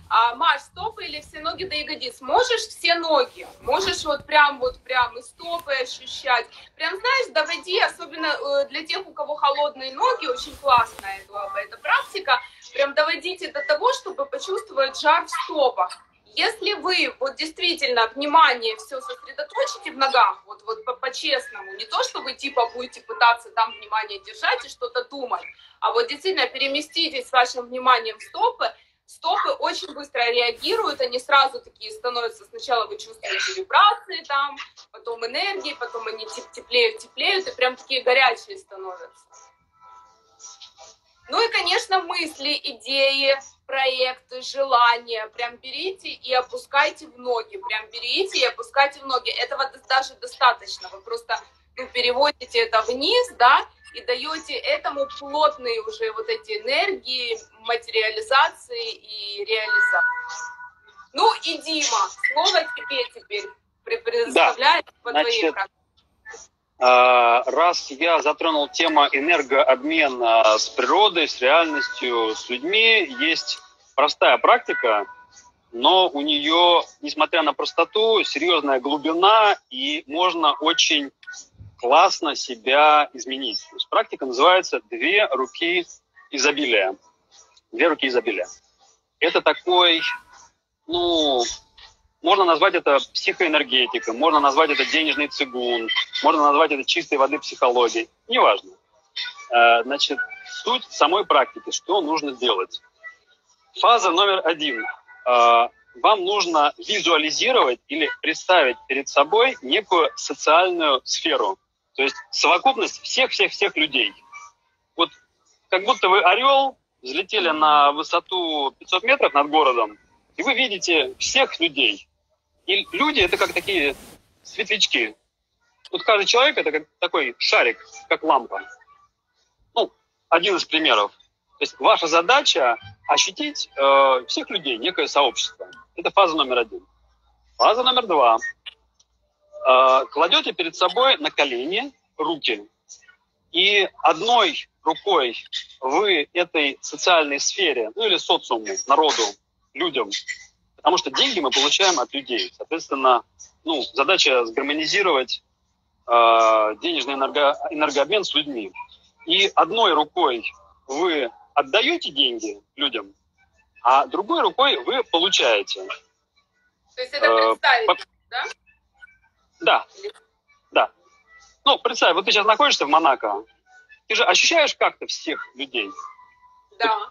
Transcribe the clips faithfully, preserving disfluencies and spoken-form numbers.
А, Маш, стопы или все ноги до ягодиц? Можешь все ноги, можешь вот прям вот прям и стопы ощущать. Прям, знаешь, доводи, особенно для тех, у кого холодные ноги, очень классная эта, эта практика, прям доводите до того, чтобы почувствовать жар в стопах. Если вы вот действительно внимание все сосредоточите в ногах, вот, вот по-честному, не то, что вы типа будете пытаться там внимание держать и что-то думать, а вот действительно переместитесь с вашим вниманием в стопы, стопы очень быстро реагируют, они сразу такие становятся, сначала вы чувствуете вибрации там, потом энергии, потом они теплеют, теплеют и прям такие горячие становятся. Ну и, конечно, мысли, идеи, проекты, желания. Прям берите и опускайте в ноги. Прям берите и опускайте в ноги. Этого даже достаточно. Вы просто ну, переводите это вниз, да, и даете этому плотные уже вот эти энергии, материализации и реализации. Ну и Дима, слово тебе теперь предоставляю да. по твоей практике. Раз я затронул тему энергообмена с природой, с реальностью, с людьми, есть простая практика, но у нее, несмотря на простоту, серьезная глубина, и можно очень классно себя изменить. То есть практика называется «Две руки изобилия». Две руки изобилия. Это такой, ну... Можно назвать это психоэнергетикой, можно назвать это денежный цигун, можно назвать это чистой воды психологией. Неважно. Значит, суть самой практики, что нужно делать. Фаза номер один. Вам нужно визуализировать или представить перед собой некую социальную сферу. То есть совокупность всех-всех-всех людей. Вот как будто вы орел, взлетели на высоту пятьсот метров над городом, и вы видите всех людей. И люди — это как такие светлячки. Вот каждый человек — это как такой шарик, как лампа. Ну, один из примеров. То есть ваша задача — ощутить э, всех людей, некое сообщество. Это фаза номер один. Фаза номер два. Э, кладете перед собой на колени руки. И одной рукой вы этой социальной сфере, ну или социуму, народу, людям, потому что деньги мы получаем от людей. Соответственно, ну, задача сгармонизировать э, денежный энерго, энергообмен с людьми. И одной рукой вы отдаете деньги людям, а другой рукой вы получаете. То есть это представить, э, да? Да, да. Ну, представь, вот ты сейчас находишься в Монако, ты же ощущаешь как-то всех людей. Да.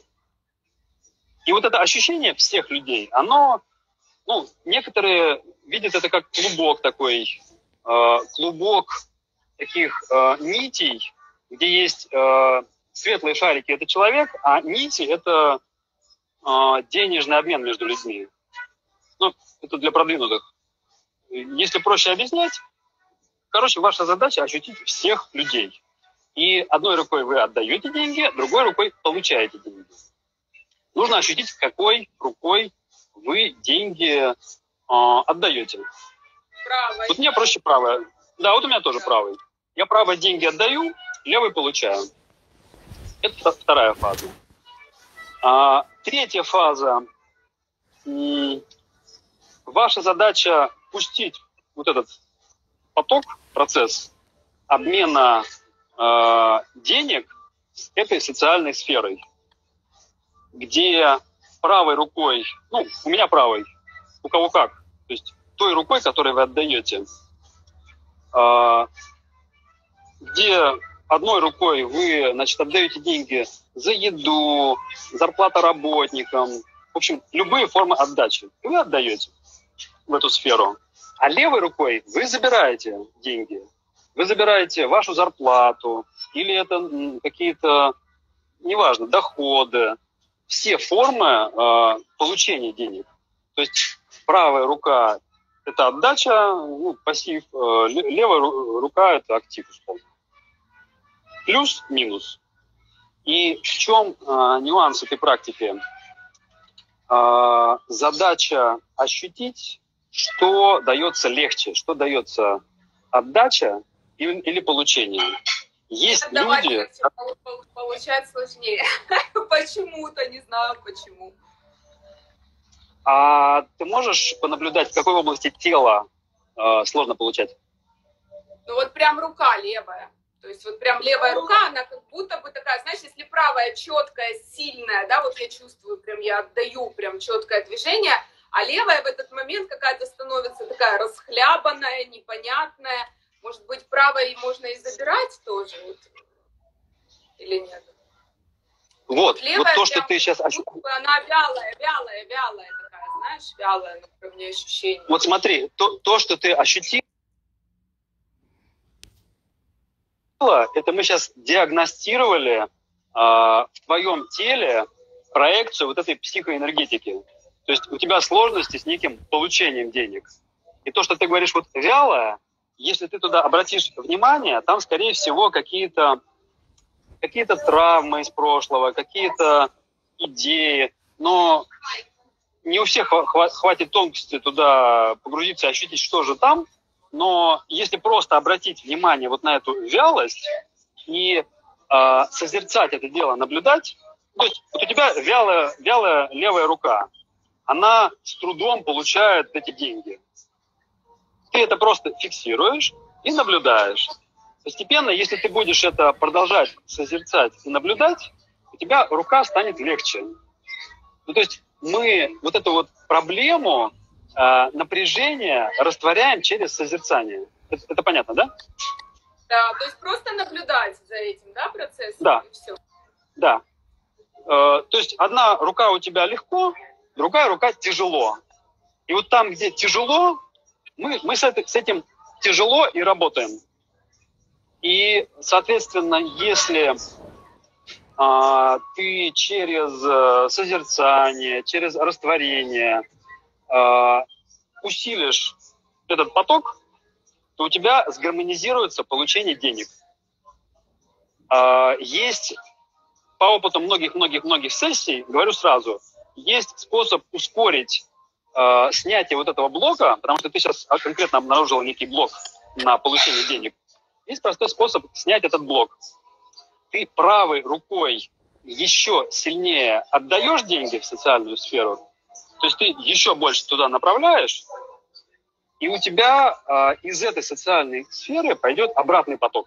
И вот это ощущение всех людей, оно, ну, некоторые видят это как клубок такой, э, клубок таких э, нитей, где есть э, светлые шарики — это человек, а нити — это э, денежный обмен между людьми. Ну, это для продвинутых. Если проще объяснять, короче, ваша задача — ощутить всех людей. И одной рукой вы отдаете деньги, другой рукой получаете деньги. Нужно ощутить, какой рукой вы деньги э, отдаете. Правой. Вот мне проще правая. Да, вот у меня тоже да. правый. Я правой деньги отдаю, левой получаю. Это вторая фаза. А, третья фаза. М- ваша задача пустить вот этот поток, процесс обмена э, денег с этой социальной сферой, где правой рукой, ну, у меня правой, у кого как, то есть той рукой, которой вы отдаете, э, где одной рукой вы, значит, отдаете деньги за еду, зарплата работникам, в общем, любые формы отдачи вы отдаете в эту сферу, а левой рукой вы забираете деньги, вы забираете вашу зарплату или это какие-то, неважно, доходы, все формы э, получения денег. То есть правая рука – это отдача, ну, пассив, э, левая рука – это актив, условно. Плюс-минус. И в чем э, нюанс этой практики? Э, задача ощутить, что дается легче, что дается отдача или, или получение. Есть Отдавать люди... легче, получать сложнее. Почему-то, не знаю почему. А ты можешь понаблюдать, в какой области тела э, сложно получать? Ну вот прям рука левая. То есть вот прям левая рука, она как будто бы такая, знаешь, если правая четкая, сильная, да, вот я чувствую, прям я отдаю прям четкое движение, а левая в этот момент какая-то становится такая расхлябанная, непонятная. Может быть, правой можно и забирать тоже? Вот. Или нет? Вот, левая, вот то, что прям, ты сейчас ощущаешь. Она вялая, вялая, вялая такая, знаешь, вялая, ну, про мне ощущение. Вот смотри, то, то, что ты ощутил, это мы сейчас диагностировали э, в твоем теле проекцию вот этой психоэнергетики. То есть у тебя сложности с неким получением денег. И то, что ты говоришь вот вялое, если ты туда обратишь внимание, там, скорее всего, какие-то какие-то травмы из прошлого, какие-то идеи. Но не у всех хватит тонкости туда погрузиться и ощутить, что же там. Но если просто обратить внимание вот на эту вялость и э, созерцать это дело, наблюдать, то есть вот у тебя вялая, вялая левая рука, она с трудом получает эти деньги. Ты это просто фиксируешь и наблюдаешь. Постепенно, если ты будешь это продолжать созерцать и наблюдать, у тебя рука станет легче. Ну, то есть мы вот эту вот проблему э, напряжения растворяем через созерцание. Это, это понятно, да? Да, то есть просто наблюдать за этим, да, процессом? Да. И все. Да. Э, то есть одна рука у тебя легко, другая рука тяжело. И вот там, где тяжело, мы, мы с, это, с этим тяжело и работаем. И, соответственно, если а, ты через а, созерцание, через растворение а, усилишь этот поток, то у тебя сгармонизируется получение денег. А, есть, по опыту многих-многих-многих сессий, говорю сразу, есть способ ускорить а, снятие вот этого блока, потому что ты сейчас конкретно обнаружил некий блок на получение денег. Есть простой способ снять этот блок. Ты правой рукой еще сильнее отдаешь деньги в социальную сферу, то есть ты еще больше туда направляешь, и у тебя э, из этой социальной сферы пойдет обратный поток.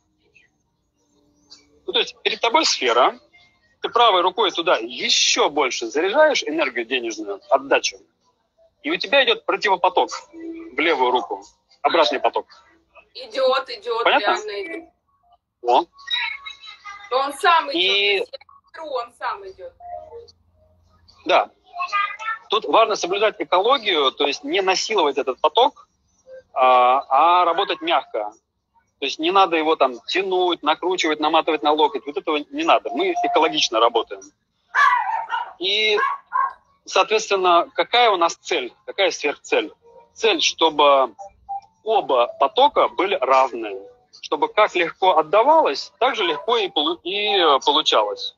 Ну, то есть перед тобой сфера, ты правой рукой туда еще больше заряжаешь энергию денежную, отдачу, и у тебя идет противопоток в левую руку, обратный поток. Идет, идет, понятно? реально идет. О. Но он сам идет, И... он сам идет. Да. Тут важно соблюдать экологию, то есть не насиловать этот поток, а, а работать мягко. То есть не надо его там тянуть, накручивать, наматывать на локоть. Вот этого не надо. Мы экологично работаем. И, соответственно, какая у нас цель? Какая сверхцель? Цель, чтобы оба потока были равные. Чтобы как легко отдавалось, так же легко и, полу- и получалось.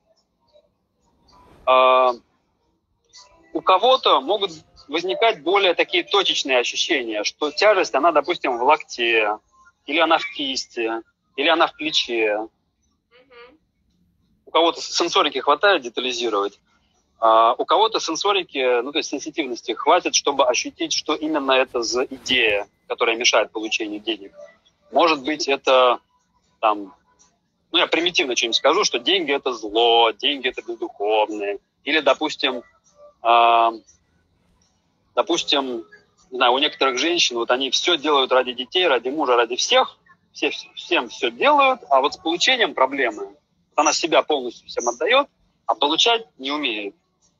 А, у кого-то могут возникать более такие точечные ощущения, что тяжесть, она, допустим, в локте, или она в кисти, или она в плече. Угу. У кого-то сенсорики хватает детализировать, а у кого-то сенсорики, ну то есть сенситивности хватит, чтобы ощутить, что именно это за идея, которая мешает получению денег. Может быть, это там, ну я примитивно что-нибудь скажу, что деньги это зло, деньги это бездуховные. Или, допустим, э, допустим, не знаю, у некоторых женщин, вот они все делают ради детей, ради мужа, ради всех, все, всем все делают, а вот с получением проблемы. Она себя полностью всем отдает, а получать не умеет.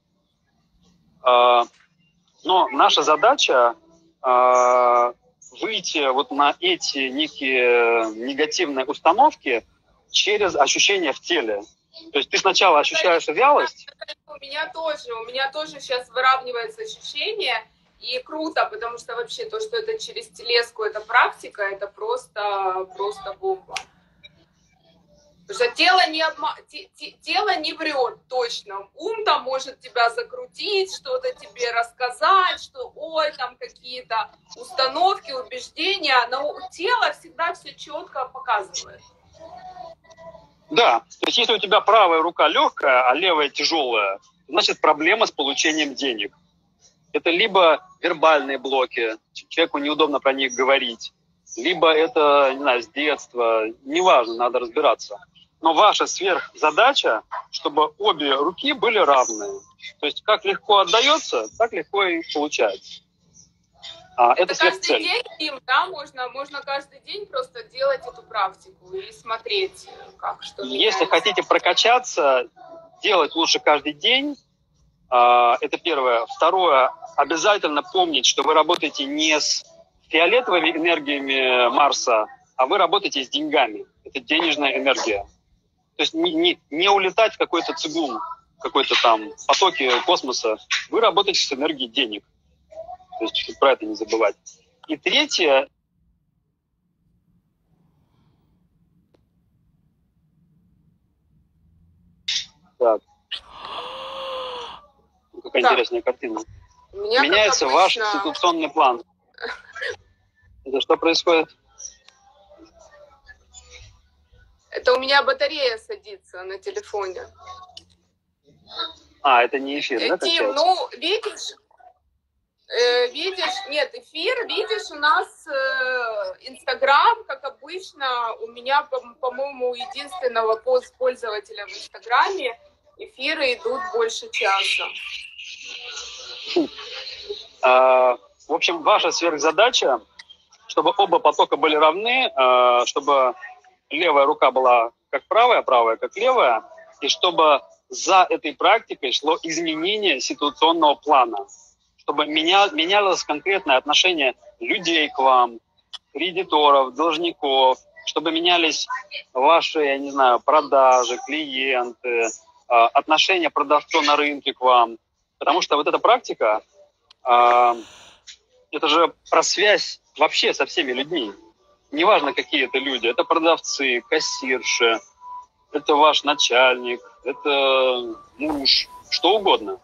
Э, но наша задача э, выйти вот на эти некие негативные установки через ощущения в теле. То есть ты сначала ощущаешь вялость. У меня тоже, у меня тоже сейчас выравнивается ощущение, и круто, потому что вообще то, что это через телеску, это практика, это просто, просто бомба. Потому что тело не, обма... тело не врет точно. Ум там может тебя закрутить, что-то тебе рассказать, что ой, там какие-то установки, убеждения, но тело всегда все четко показывает. Да, то есть если у тебя правая рука легкая, а левая тяжелая, значит проблема с получением денег. Это либо вербальные блоки, человеку неудобно про них говорить, либо это, не знаю, с детства, неважно, надо разбираться. Но ваша сверхзадача, чтобы обе руки были равные. То есть как легко отдается, так легко и получается. А, это это каждый сверхцель. день, Дим, да, можно, можно каждый день просто делать эту практику и смотреть, как что Если меняется. хотите прокачаться, делать лучше каждый день. Это первое. Второе. Обязательно помнить, что вы работаете не с фиолетовыми энергиями Марса, а вы работаете с деньгами. Это денежная энергия. То есть не, не, не улетать в какой-то цигун, какой-то там потоки космоса. Вы работаете с энергией денег. То есть про это не забывать. И третье. Так. Какая Да. интересная картина. Меня, Меняется как ваш обычно, институционный план. Это что происходит? это у меня батарея садится на телефоне. А, это не эфир, да, Э, Тим, качается? ну, видишь, э, видишь, нет, эфир, видишь, у нас э, Инстаграм, как обычно, у меня, по- по-моему, у единственного пост- пользователя в Инстаграме эфиры идут больше часа. А, в общем, ваша сверхзадача, чтобы оба потока были равны, а, чтобы левая рука была как правая, правая как левая, и чтобы за этой практикой шло изменение ситуационного плана, чтобы меня, менялось конкретное отношение людей к вам, кредиторов, должников, чтобы менялись ваши, я не знаю, продажи, клиенты, а, отношение продавцов на рынке к вам. Потому что вот эта практика, а, это же про связь вообще со всеми людьми. Неважно, какие это люди. Это продавцы, кассирши, это ваш начальник, это муж, что угодно.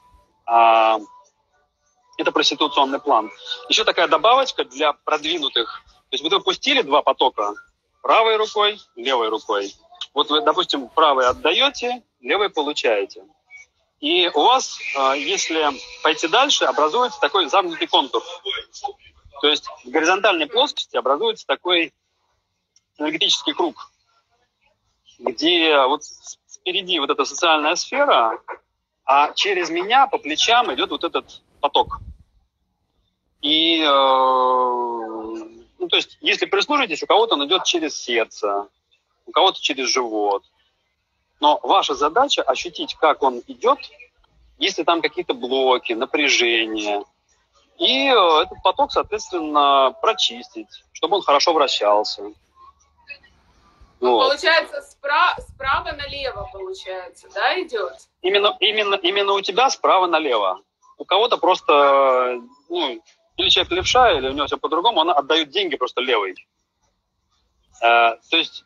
А, это про ситуационный план. Еще такая добавочка для продвинутых. То есть вы допустили два потока правой рукой, левой рукой. Вот вы, допустим, правой отдаете, левой получаете. И у вас, если пойти дальше, образуется такой замкнутый контур. То есть в горизонтальной плоскости образуется такой энергетический круг, где вот спереди вот эта социальная сфера, а через меня по плечам идет вот этот поток. И, э, ну, то есть, если прислушаетесь, у кого-то он идет через сердце, у кого-то через живот. Но ваша задача ощутить, как он идет, если там какие-то блоки, напряжения. И э, этот поток, соответственно, прочистить, чтобы он хорошо вращался. Ну, Вот. получается, спра- справа налево, получается, да, идет? Именно, именно, именно у тебя справа налево. У кого-то просто, ну, или человек левша, или у него все по-другому, он отдает деньги просто левой. Э, то есть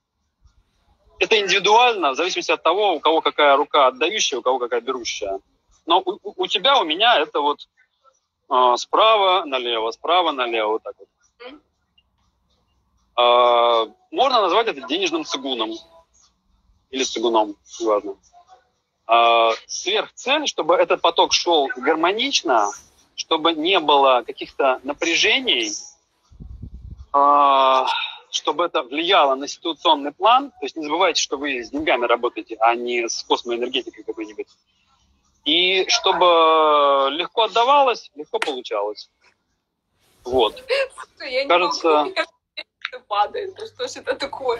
это индивидуально, в зависимости от того, у кого какая рука отдающая, у кого какая берущая. Но у, у тебя, у меня это вот э, справа налево, справа налево, вот так вот. Mm. Э, можно назвать это денежным цигуном. Или цигуном, неважно. Э, сверхцель, чтобы этот поток шел гармонично, чтобы не было каких-то напряжений, э, чтобы это влияло на ситуационный план. То есть не забывайте, что вы с деньгами работаете, а не с космоэнергетикой какой-нибудь. И чтобы легко отдавалось, легко получалось. Вот. Я не Кажется... могу, это падает. Да что ж это такое?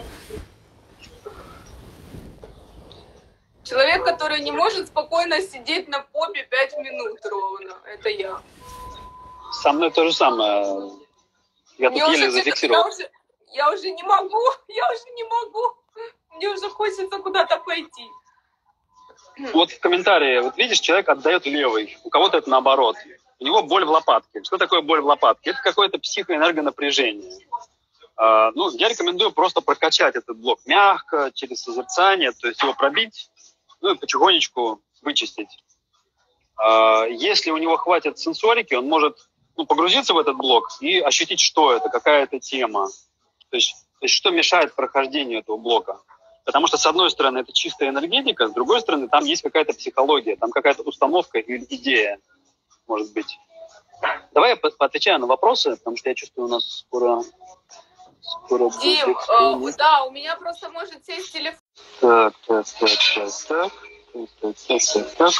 Человек, который не может спокойно сидеть на попе пять минут ровно. Это я. Со мной то же самое. Я тут Мне еле уже, зафиксировал. я, уже, я уже не могу, я уже не могу. Мне уже хочется куда-то пойти. Вот в комментарии, вот видишь, человек отдает левый, у кого-то это наоборот. У него боль в лопатке. Что такое боль в лопатке? Это какое-то психоэнергонапряжение. А, ну, я рекомендую просто прокачать этот блок мягко, через созерцание, то есть его пробить, ну и потихонечку вычистить. А, если у него хватит сенсорики, он может ну, погрузиться в этот блок и ощутить, что это, какая это тема. То есть, то есть что мешает прохождению этого блока. Потому что, с одной стороны, это чистая энергетика, с другой стороны, там есть какая-то психология, там какая-то установка или идея. может быть. Давай я по поотвечаю на вопросы, потому что я чувствую, у нас скоро... скоро Дим, будет... э, да, у меня просто может сесть телефон. Так, так, так, так, так. Так, так, так, так.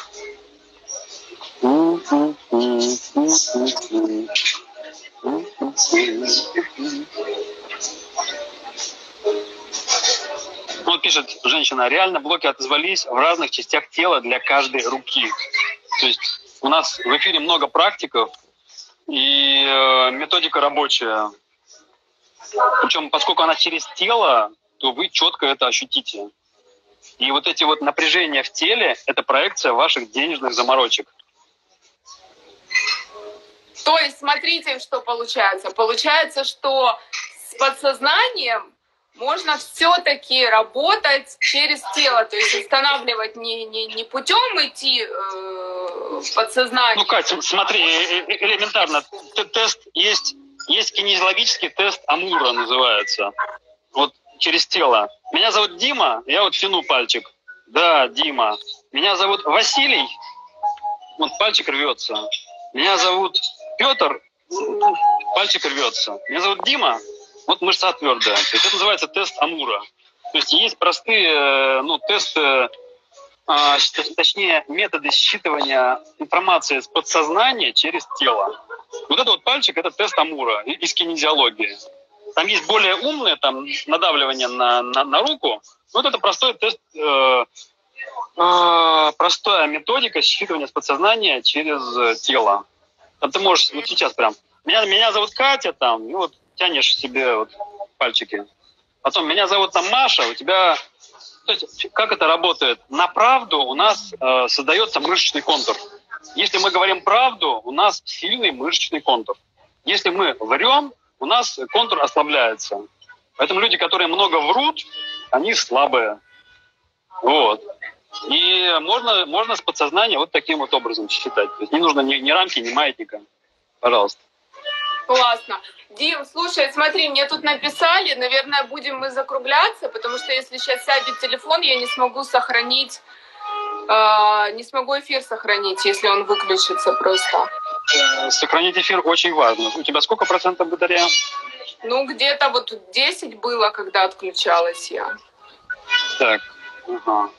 Вот пишет женщина, реально блоки отозвались в разных частях тела для каждой руки. То есть у нас в эфире много практиков, и э, методика рабочая. Причем, поскольку она через тело, то вы четко это ощутите. И вот эти вот напряжения в теле – это проекция ваших денежных заморочек. То есть, смотрите, что получается. Получается, что с подсознанием можно все-таки работать через тело, то есть останавливать не, не, не путем идти э, в подсознание. Ну, Катя, смотри, элементарно. Тест есть, есть кинезиологический тест Амура называется. Вот через тело. Меня зовут Дима, я вот тяну пальчик. Да, Дима. Меня зовут Василий, вот пальчик рвется. Меня зовут Петр, пальчик рвется. Меня зовут Дима, вот мышца твердая. То есть это называется тест Амура. То есть есть простые, ну, тесты, а, точнее, методы считывания информации с подсознания через тело. Вот это вот пальчик, это тест Амура из кинезиологии. Там есть более умное, там, надавливание на, на, на руку. Вот это простой тест, э, э, простая методика считывания с подсознания через тело. Там ты можешь, вот сейчас прям, меня, меня зовут Катя, там, и вот тянешь себе вот пальчики. Потом, меня зовут там Маша, у тебя... То есть, как это работает? На правду у нас э, создается мышечный контур. Если мы говорим правду, у нас сильный мышечный контур. Если мы врем, у нас контур ослабляется. Поэтому люди, которые много врут, они слабые. Вот. И можно, можно с подсознания вот таким вот образом считать. То есть не нужно ни, ни рамки, ни маятника. Пожалуйста. Классно. Дим, слушай, смотри, мне тут написали, наверное, будем мы закругляться, потому что если сейчас сядет телефон, я не смогу сохранить, э, не смогу эфир сохранить, если он выключится просто. Сохранить эфир очень важно. У тебя сколько процентов батарея? Ну, где-то вот десять было, когда отключалась я. Так, ага.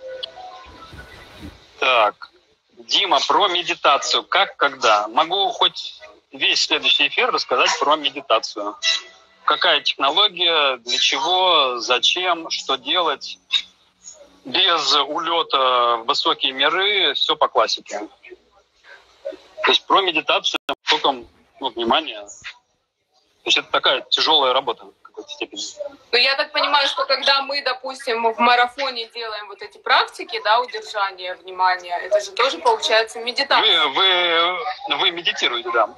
Так, Дима, про медитацию. Как, когда? Могу хоть весь следующий эфир рассказать про медитацию. Какая технология, для чего, зачем, что делать. Без улета в высокие миры, все по классике. То есть про медитацию только, ну, внимание. То есть это такая тяжелая работа в какой-то степени. Ну, я так понимаю, что когда мы, допустим, в марафоне делаем вот эти практики, да, удержания внимания, это же тоже получается медитация. Вы, вы, вы медитируете, да.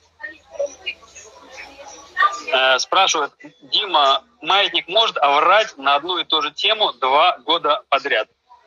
Э, спрашивают, Дима, маятник может оврать на одну и ту же тему два года подряд?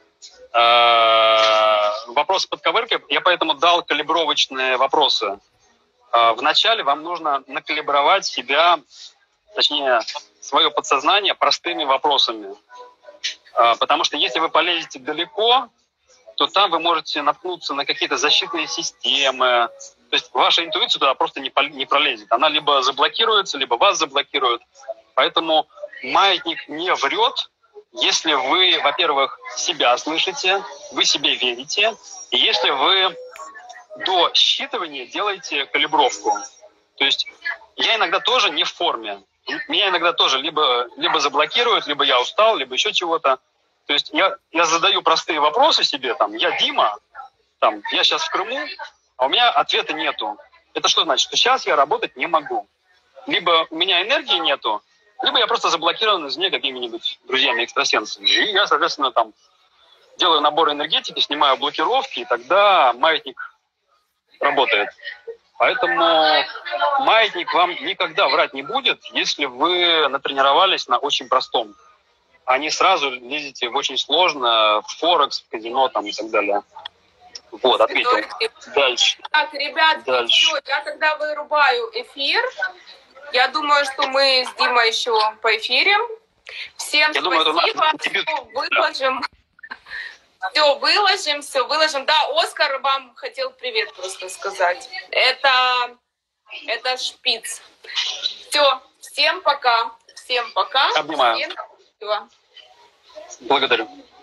Э, вопросы под ковыркой, я поэтому дал калибровочные вопросы. Э, вначале вам нужно накалибровать себя, точнее, свое подсознание простыми вопросами. Э, потому что если вы полезете далеко, то там вы можете наткнуться на какие-то защитные системы. То есть ваша интуиция туда просто не, не пролезет. Она либо заблокируется, либо вас заблокируют. Поэтому маятник не врет, если вы, во-первых, себя слышите, вы себе верите, и если вы до считывания делаете калибровку. То есть я иногда тоже не в форме. Меня иногда тоже либо, либо заблокируют, либо я устал, либо еще чего-то. То есть я, я задаю простые вопросы себе, там, я Дима, там, я сейчас в Крыму, а у меня ответа нету. Это что значит? Что сейчас я работать не могу. Либо у меня энергии нету, либо я просто заблокирован извне какими-нибудь друзьями-экстрасенсами. И я, соответственно, там делаю набор энергетики, снимаю блокировки, и тогда маятник работает. Поэтому маятник вам никогда врать не будет, если вы натренировались на очень простом. А не сразу лезете в очень сложно, в Форекс, в казино там, и так далее. Вот, ответил. Дальше. Так, ребят, Дальше. все, я тогда вырубаю эфир. Я думаю, что мы с Димой еще поэфирим. Всем я спасибо, думаю, это что выложим Все выложим, все выложим. Да, Оскар вам хотел привет просто сказать. Это, это шпиц. Все, всем пока. Всем пока. Обнимаю. Всем... Всё. Благодарю.